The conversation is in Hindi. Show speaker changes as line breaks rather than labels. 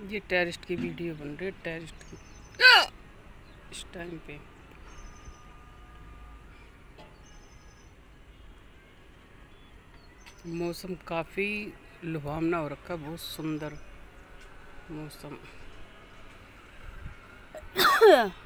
ये टेररिस्ट की वीडियो बन रही है, टेररिस्ट की इस टाइम पे। मौसम काफ़ी लुभावना हो रखा, बहुत सुंदर मौसम।